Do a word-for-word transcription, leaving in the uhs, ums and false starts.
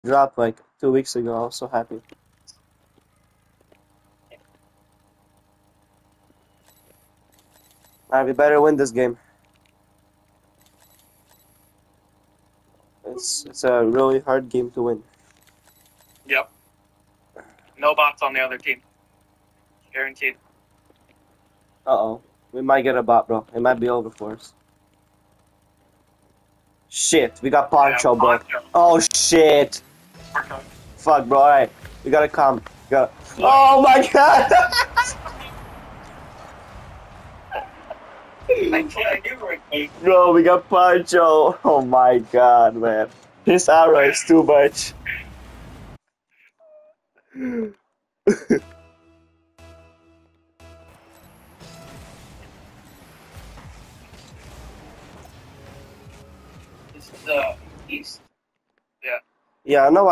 dropped like two weeks ago. I was so happy. Alright, we better win this game. It's it's a really hard game to win. Yep. No bots on the other team. Guaranteed. Uh oh. We might get a bot, bro. It might be over for us. Shit, we got Poncho, Yeah, bro. Poncho. Oh shit. Okay. Fuck, bro. Alright. We gotta come. We gotta... Oh my god! I can't do it. Bro, we got Poncho. Oh my god, man. His arrow is too much. This is uh east. Yeah. Yeah, I know.